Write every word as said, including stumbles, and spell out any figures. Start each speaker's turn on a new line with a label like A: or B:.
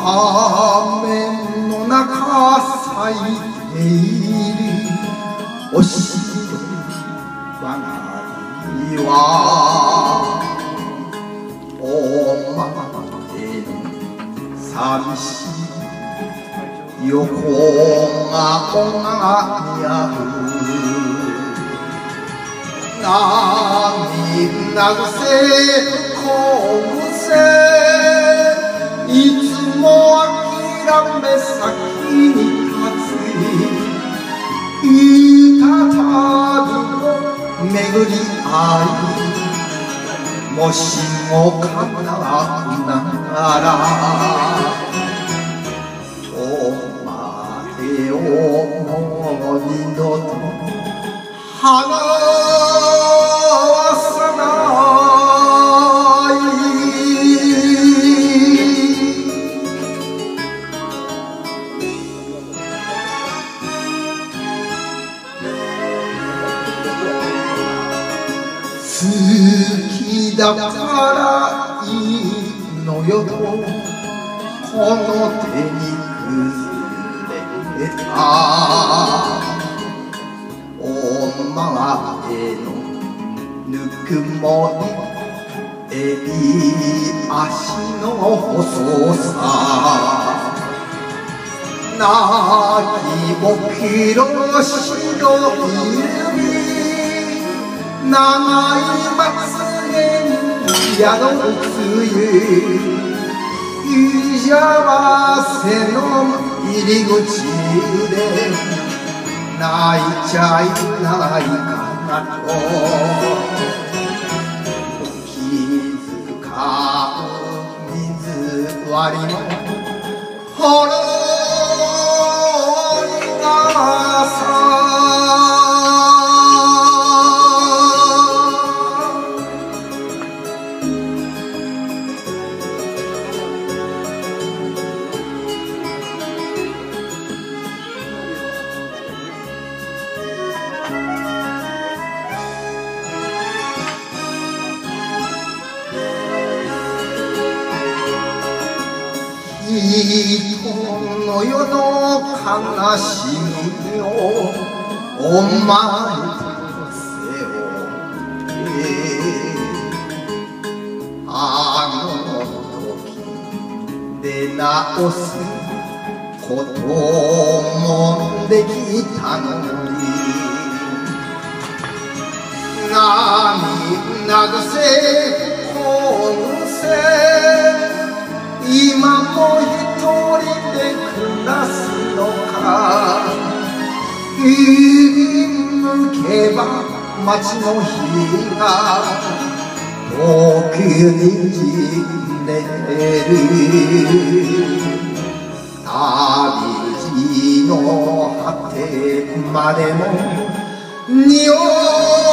A: 雨の中咲いているおしろい花火はおまえの寂しい横顔が似合う涙ぐせこぐせいつも諦め先に立ついたたびの巡り合いもしも叶うなら止まれよもう二度と花は咲ない好きだからいいのよとこの手にくれたお前のぬくもりエビ足の細さ泣きぼきろ白い指長いまつげに宿つゆ幸せの入り口で泣いちゃいないかなと気遣う水割りのほろ苦さ人の世の悲しみをお前と背負ってあの時で直すこともできたのに涙ぐせこぐせ今も一人で暮らすのか振り向けば街の日が遠くにじんでる旅路の果てまでも匂う